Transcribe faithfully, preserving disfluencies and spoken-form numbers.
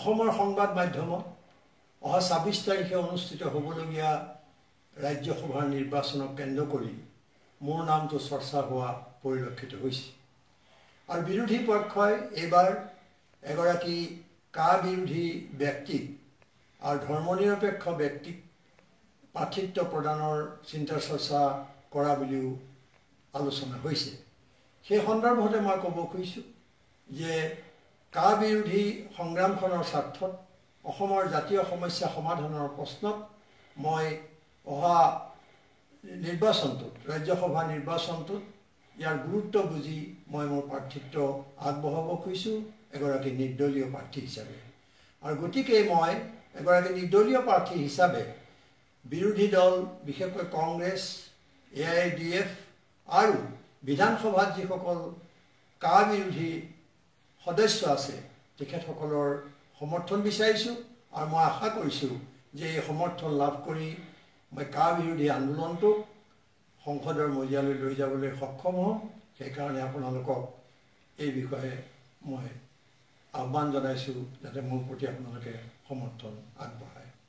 অসমৰ সংবাদ মাধ্যমত অহা ছাব্বিছ তাৰিখে অনুষ্ঠিত হ'বলগীয়া ৰাজ্যসভাৰ নিৰ্বাচনক কেন্দ্ৰ কৰি মোৰ নামটো চৰ্চা হোৱা পৰিলক্ষিত হৈছে আৰু বিৰোধী পক্ষই এইবাৰ এগৰাকী কা বিৰোধী ব্যক্তিক আৰু ধৰ্মনিৰপেক্ষ ব্যক্তিক প্ৰাৰ্থিত্ব প্ৰদানৰ চিন্তা চৰ্চা কৰা বুলিও আলোচনা হৈছে সেই সন্দৰ্ভতে মই ক'ব খুজিছোঁ যে কা বিৰোধী সংগ্ৰামখনৰ স্বাৰ্থত অসমৰ জাতীয় সমস্যা সমাধানৰ প্ৰশ্নত মই অহা নিৰ্বাচনটোত ৰাজ্যসভা নিৰ্বাচনটোত ইয়াৰ গুৰুত্ব বুজি মই মোৰ প্ৰাৰ্থিত্ব আগবঢ়াব খুজিছোঁ এগৰাকী নিৰ্দলীয় প্ৰাৰ্থী হিচাপে আৰু গতিকে মই এগৰাকী নিৰ্দলীয় প্ৰাৰ্থী হিচাপে বিৰোধী দল বিশেষকৈ Congress A I D F আৰু বিধানসভাত যিসকল কা বিৰোধী সদস্য আছে তেখেতসকলৰ সমৰ্থন বিচাৰিছোঁ আৰু মই আশা কৰিছোঁ যে এই সমৰ্থন লাভ কৰি মই কা বিৰোধী আন্দোলনটোক সংসদৰ মজিয়ালৈ লৈ যাবলৈ সক্ষম হ'ম সেইকাৰণে আপোনালোকক এই বিষয়ে মই আহ্বান জনাইছোঁ যাতে মোৰ প্ৰতি আপোনালোকে সমৰ্থন আগবঢ়ায়